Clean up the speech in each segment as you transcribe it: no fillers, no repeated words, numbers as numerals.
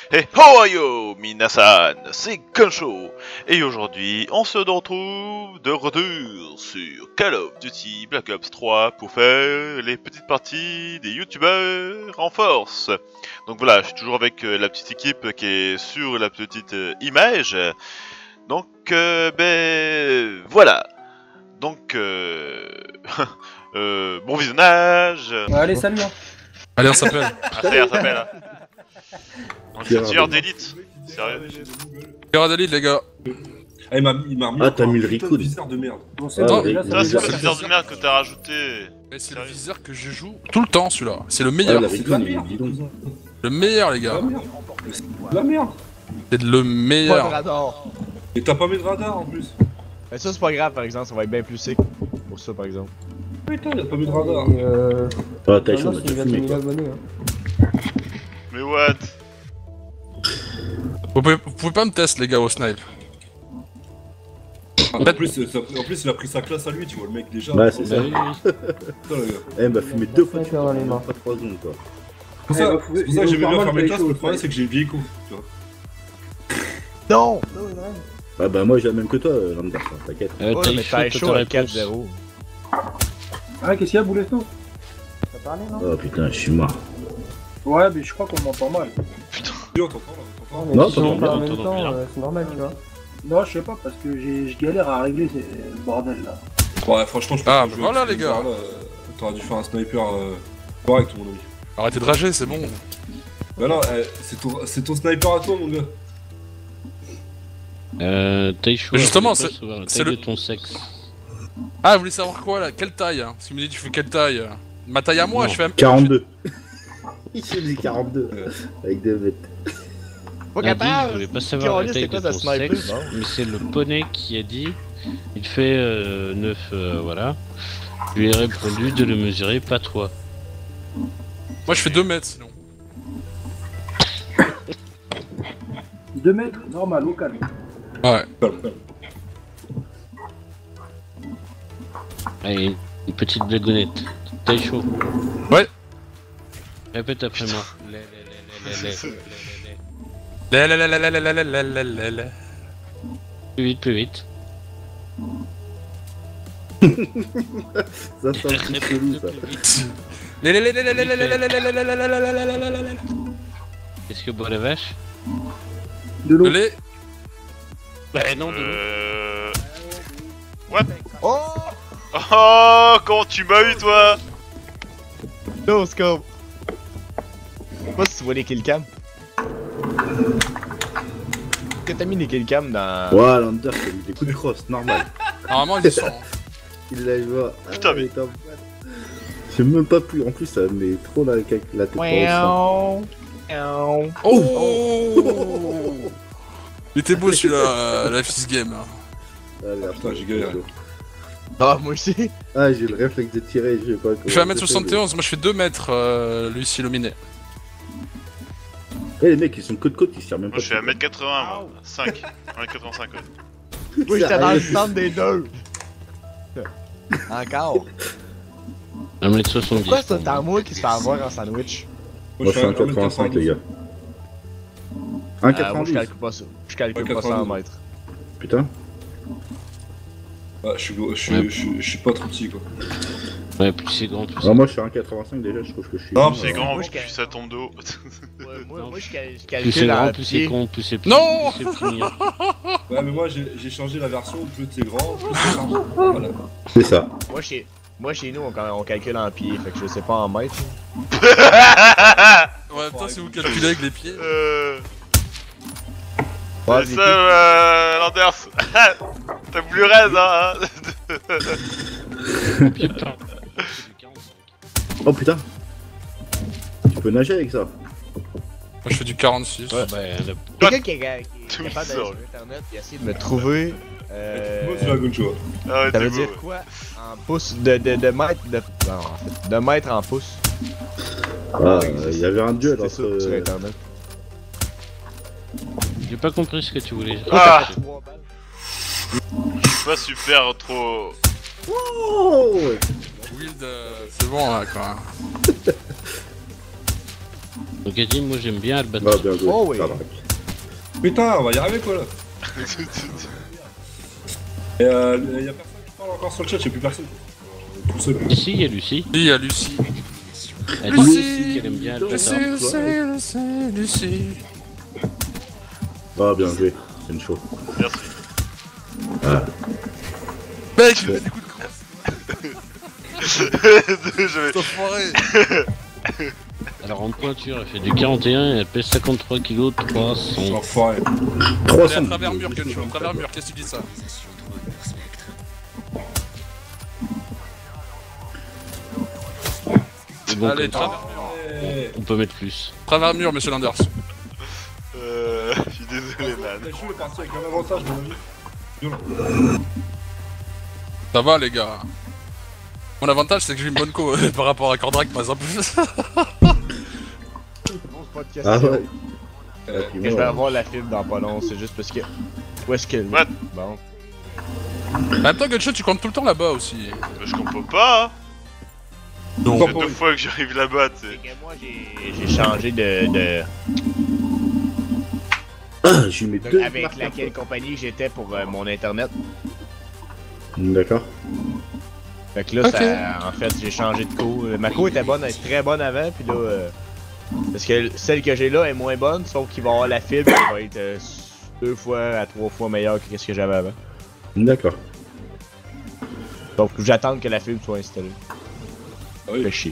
Hey, how are you, minasan? C'est Gunshow. Et aujourd'hui, on se retrouve de retour sur Call of Duty Black Ops 3 pour faire les petites parties des youtubeurs en force. Donc voilà, je suis toujours avec la petite équipe qui est sur la petite image. Donc, ben voilà. Donc, bon visionnage. Allez, salut hein. Allez, on s'appelle. Ah, ça y est, ça s'appelle. On est tueur d'élite. Sérieux. Pierre d'élite, les gars. Ah, il m'a remis Ah, t'as mis le putain de record. viseur de merde. Bon, c'est Ah, bon, oui, déjà, oui, Ça, c'est oui, pas le viseur de merde que t'as rajouté. C'est le Sérieux. viseur que je joue tout le temps, celui-là. C'est le Ah, meilleur. la C'est de la Recon, il est merde. bidon. Le meilleur, les De la gars. merde. C'est de la merde. C'est le Pas de meilleur. radar. Et t'as pas mis de radar en plus. Mais ça c'est pas grave par exemple, ça va être bien plus sick pour ça par exemple. Putain, y'a pas mis de radar. Ah, t'as chaud, non, on a c'est déjà 28 fumé 000 quoi. abonnés hein. Mais what? Vous pouvez pas me tester, les gars, au snipe. En plus, il a pris sa classe à lui, tu vois, le mec déjà. Ouais, c'est ça. Putain, le gars. Eh, il m'a fumé deux fois, Cinq heures dans les mains. pas 3 secondes quoi. C'est pour ça que j'aimais bien faire mes classes, mais le problème c'est que j'ai une vieille coupe, tu vois. Non! Ah, bah, moi j'ai la même que toi, Lambert, t'inquiète. Ouais, mais t'as chaud à 4-0. Ah, qu'est-ce qu'il y a, Boulesto? T'as parlé, non? Oh putain, je suis mort. Ouais, mais je crois qu'on m'entend mal. Yo, t'entends là, t'entends. Mais Non, si on t'entends parle en bien, même temps, c'est normal, tu vois. Non, je sais pas, parce que je galère à régler le bordel là. Ouais, franchement, je peux Ah, pas bah jouer voilà, avec les ce gars. bizarre, là. T'aurais dû faire un sniper correct, mon ami. Arrêtez de rager, c'est bon. Bah non, c'est ton sniper à toi, mon gars. Taïchou. Mais justement, c'est c'est le le- ton sexe. Ah, vous voulez savoir quoi, là? Quelle taille, hein? Si vous me dites, tu fais quelle taille? Ma taille à moi, Non. je fais... 42. Il s'est dit 42. Avec 2 mètres. Pas Il a dit, je capable! voulais pas savoir la Carlis, taille c'est quoi de ta ton sniper? sexe, Bon. mais c'est le poney qui a dit, il fait 9, voilà. Je lui ai répondu de le mesurer, pas toi. Moi, je fais 2 mètres, sinon. 2 mètres, normal, au calme. Ouais. Allez, une petite blagounette. Taïchou. Ouais. Répète après moi. Plus vite, plus vite. Ça sent un peu chelou ça. Qu'est-ce que boit la vache? De l'eau. Les... Bah non, What? Oh! Oh, comment tu m'as eu, toi? No scope! Je sais pas si tu vois les killcams. Que t'as mis les killcams dans. Ouais, Lander, il a eu des coups de crosse, normal. Normalement, ils y sont. Il l'a vu. Putain, mais- J'ai même pas pu. En plus, ça met trop la tête dans le sang. Oh. Il était beau, celui-là, la fils game. Hein. Ah, merde, putain, j'ai galéré. Ah, moi aussi! Ah, j'ai le réflexe de tirer, je sais pas. Je fais 1m71, moi je fais 2 mètres, lui, s'il illuminé. Eh, les mecs, ils sont côte côte, ils se tirent même Moi, pas. je suis à 1m80, moi. 5. 1m85, ouais. Oui, j'étais dans le centre des deux! Encore! 1m70. Pourquoi c'est à moi qui se fait avoir en sandwich? Moi, je suis un 85, les gars. Moi, 1,90. je calcule pas ça. Je calcule pas ça en mètres. Putain. Ah, je suis pas trop petit, quoi. Ouais, plus c'est grand, plus Ah, moi, je suis 1,85 déjà, je trouve que je suis. Non, Plus c'est grand, moi, je plus ça tombe de haut. Moi, je plus c'est calcule grand, en plus c'est pied. con, plus c'est Non plus c'est mignon. Ouais, mais moi j'ai changé la version, plus c'est grand, plus c'est large. Voilà. C'est ça. Moi, chez nous, on calcule en pied, fait que je sais pas en mètres. Ouais, toi, si vous calculez avec les pieds. Ouais, C'est ça, Landers. T'as voulu raise, hein? Putain. Oh putain. Tu peux nager avec ça. Moi, je fais du 46. Ouais, quelqu'un qui est Tout capable ça, d'aller sur internet et essayer de me trouver. Moi c'est la Guncho. Ah ouais, Ça t'es veut beau. dire quoi en pouces de mètres non, en fait, de mètres en pouces. Ah, il y avait un duel C'est ça sur entre. internet. J'ai pas compris ce que tu voulais dire. Ah. Oh, 3 balles. Je suis pas super trop. Oh ouais. Wild, c'est bon là quoi. Donc Eddie, moi j'aime bien Ah, Albatros. bien joué. Oh, oui. Tabarnak. Putain, on va y arriver quoi là. Et y'a personne qui parle encore sur le chat, y'a plus personne. Tout seul. Ici, il y a Lucie. Il y a Lucie. Elle dit Lucie. aussi qu'elle aime bien Albatros. Lucie. Ah, bien joué. C'est une show. Merci. Mec, il me fait des coups de crosse. Je vais- Enfoiré. Alors en pointure, elle fait du 41 et elle pèse 53 kg 300. Enfoiré. Allez, 300. à travers mur, Guncho, à travers mur, qu'est-ce que tu dis ça? C'est bon, Allez, comme ça, travers mur. Eh, on peut mettre plus. Travers mur, monsieur Landers. Je suis désolé, man. Taichu est parti avec un avantage, mon ami. Violent. Ça va, les gars. Mon avantage, c'est que j'ai une bonne co par rapport à Cordrak, par exemple. Bon, c'est pas de question. Ah ouais. Que je vais avoir la fibre dans pas long, c'est juste parce que. Où est-ce qu'elle What? Bon. En même temps, Gunshot, tu comptes tout le temps là-bas aussi. Mais je comprends pas, hein. Pourquoi C'est pas 2 lui fois que j'arrive là-bas, tu sais. C'est que moi j'ai changé de. Ah, j'ai mis deux. Avec laquelle compagnie j'étais pour mon internet. D'accord. Fait que là, Ok. ça, en fait, j'ai changé de co. Ma co était bonne, elle était très bonne avant, puis là. Parce que celle que j'ai là est moins bonne, sauf qu'il va avoir la fibre qui va être 2 fois à 3 fois meilleure que ce que j'avais avant. D'accord. Donc j'attends que la fibre soit installée. Ah oui. Fait chier.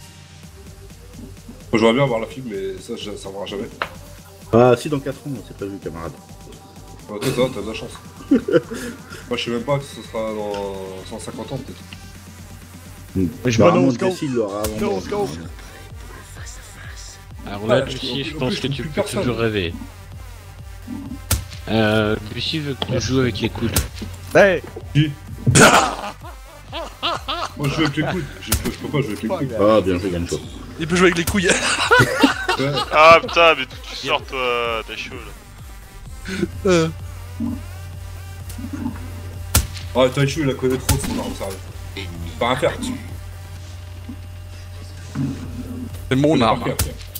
Moi, j'aimerais bien avoir la fibre, mais ça servira jamais. Ah, si, dans 4 ans, on s'est pas vu, camarade. Toi, t'as de la chance. Moi, je sais même pas que ce sera dans 150 ans, peut-être. Mais je vois Apparemment, no scope. Jessie l'aura avant. No moi. scope. Alors là, Ouais, Lucie, je- je en pense plus, que je tu plus peux personne. toujours rêver. Lucie veut que tu joues avec les coudes. Hey! Moi, je joue avec les coudes. Je peux pas jouer avec les Fuck coudes. that. Ah, bien joué, Gancho. Il peut jouer avec les couilles. Ouais. Ah putain, mais d'où tu sors, toi? T'es chaud, là. Ah, Taichu, il la connaît trop, son arme, sérieux. Pas à faire. C'est mon Par arme. cœur.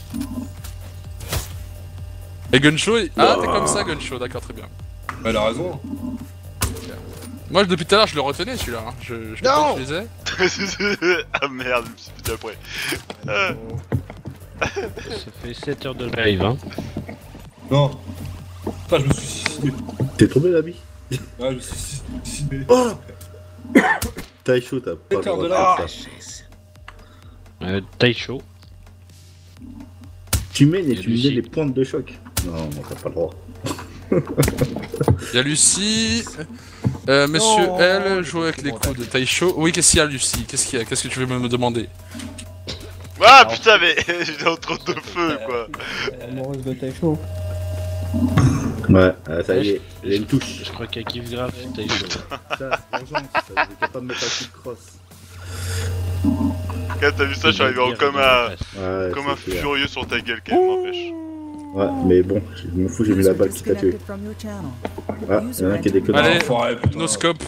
Et Guncho, ah, t'es comme ça, Guncho, d'accord, très bien. Elle a raison. Moi, depuis tout à l'heure, je le retenais celui-là. Hein. Je l'ai pas utilisé. Ah merde, je me suis dit après. Ah. Ça fait 7 heures de live, hein. Non. Putain, je me suis suicidé. T'es tombé, l'habit? Ah, je me suis suicidé. Oh T'as chaud, t'as pas le Écart droit de de là. faire ça. Taicho. Tu mènes et Et tu mets Lucie. les pointes de choc. Non, t'as pas le droit. Il y a Lucie. Monsieur Non, L, joue avec c'est les bon, coups de Taisho. Oui, qu'est-ce qu'il y a, Lucie? Qu'est-ce qu'il y a? Qu'est-ce que tu veux me demander? Ah putain, mais j'étais en train de feu, quoi. Amoureuse de Taisho. Ouais, ça y est, il a une touche. Je crois qu'elle kiffe grave Taicho. Ça, vengeance, ça, vous êtes capable de mettre un coup de crosse. Quand t'as vu ça, je suis arrivé en comme un Ouais, c'est clair. furieux sur ta gueule, quand même, n'empêche. Ouais, mais bon, je m'en fous, j'ai mis la balle qui t'a tué. Ah, y'en a un qui est déconné. Allez, Enfoiré, putain. no scope.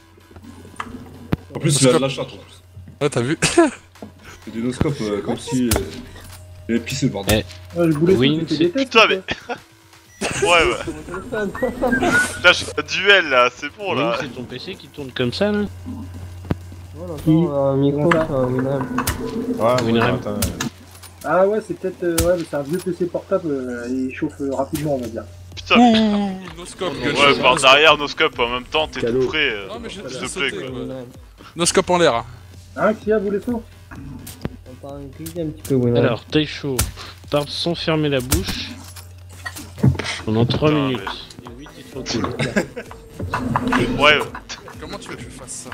En plus, il a de la chatte en plus. Ah, t'as vu? C'est des noscopes comme si. Il avait pissé, bordel. Ouais, je voulais Oui, sauter des tests. Putain, ou mais. quoi Ouais, ouais. Là, je suis un duel, là, c'est bon, Oui, là. c'est ton PC qui tourne comme ça, là. Voilà, attends, un micro, un Winamp. Ouais, Winram. attends. Ah ouais, c'est peut-être ouais, mais c'est un vieux PC portable, il chauffe rapidement, on va dire. Putain. No scope, Guncho. Ouais, par derrière, nos scopes, en même temps, t'es Cadeau. tout prêt. Non, mais j'ai s'il te sauté, plaît, quoi. quoi. No scope en l'air. Hein, qui a, vous les sauts On parle un petit peu, Winamp. Alors, Taicho parle sans fermer la bouche pendant 3 Putain, minutes. Et oui, t'es trop cool. Ouais, ouais. Comment tu veux que je fasse ça?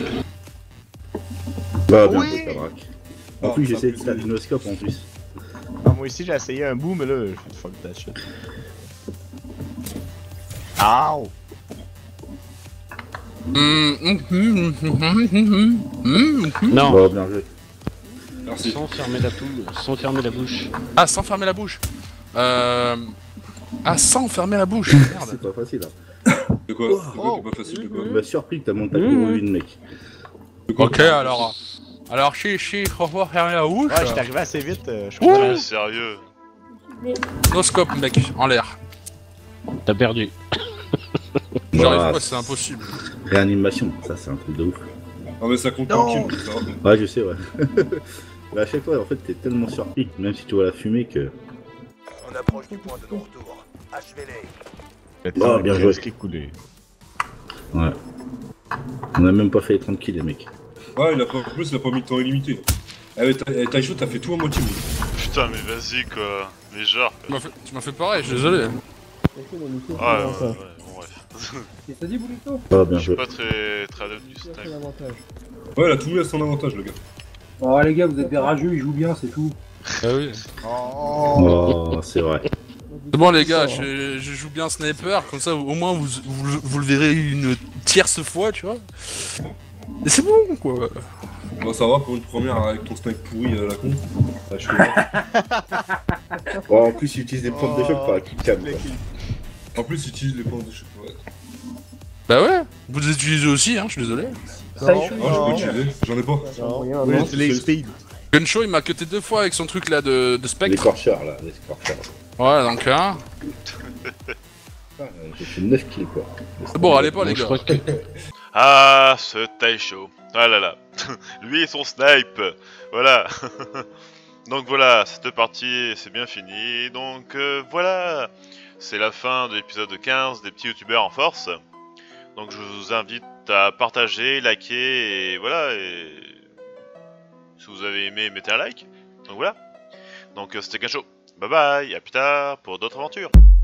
Bah, bien Oui. joué, Cabrak. En plus, j'ai essayé de faire du noscope en plus. Ah, moi aussi, j'ai essayé un bout, mais là, je fais fuck that shit. Ow! Non, Bah, bien joué. Merci. sans fermer la bouche. Ah, sans fermer la bouche. Ah, sans fermer la bouche. Merde. C'est pas facile, hein. De quoi? De quoi qui est pas facile, de quoi? Il m'a surpris que t'as monté à couru une, mec. De quoi? Ok, alors. Alors, chichi, revoir rien où Ouais, j'étais arrivé assez vite, je Ouh. crois. Ouais, sérieux. No scope, mec, en l'air. T'as perdu. J'arrive Voilà, pas, c'est impossible. Réanimation, ça c'est un truc de ouf. Non, mais ça compte Non. en kill, ça va. Ouais, je sais, ouais. Mais à chaque fois, en fait, t'es tellement surpris, même si tu vois la fumée, que. On approche du point de non-retour. Achevez-les. Le temps bien est joué. presque écoulé. Ouais. On a même pas fait les 30 kills, les mecs. Ouais, en plus, il a pas mis de temps illimité. Eh, mais Taisho, t'as fait tout à moitié, mais. Putain, mais vas-y quoi. Mais genre. Tu m'as fait pareil, je suis désolé. Ouais, bon, bref. Et ça dit, Boulito? Ah, bien Je suis joué. pas très adepte du C'est snipe. l'avantage. Ouais, il a tout mis à son avantage, le gars. Oh, les gars, vous êtes des rageux, ils jouent bien, c'est tout. Ah oui. Oh, c'est vrai. C'est bon, les gars, je joue bien sniper, comme ça, au moins, vous le verrez une tierce fois, tu vois. Et c'est bon, quoi. Bon, ça va pour une première avec ton snipe pourri à la con. Ah, je fais Oh, en plus, il utilise des pompes de choc par la kickcam. En plus, il utilise les points de chute. Ouais. Bah ouais, vous les utilisez aussi, hein, je suis désolé. Ça, Ah, j'ai pas utilisé, j'en ai pas. Non, Oui, non. c'est les speed. Gunshow, il m'a cuté 2 fois avec son truc là de spectre. L'écorcheur, là, l'écorcheur. Ouais, donc hein. Ah, j'ai fait 9 kills, quoi. Bon, allez pas, Bon, les je gars. crois que Ah, ce Taisho. Ah là là. Lui et son snipe. Voilà. Donc voilà, cette partie, c'est bien fini. Donc voilà. C'est la fin de l'épisode 15 des petits youtubeurs en force. Donc je vous invite à partager, liker et voilà. Et si vous avez aimé, mettez un like. Donc voilà. Donc c'était Gacho. Bye bye, à plus tard pour d'autres aventures.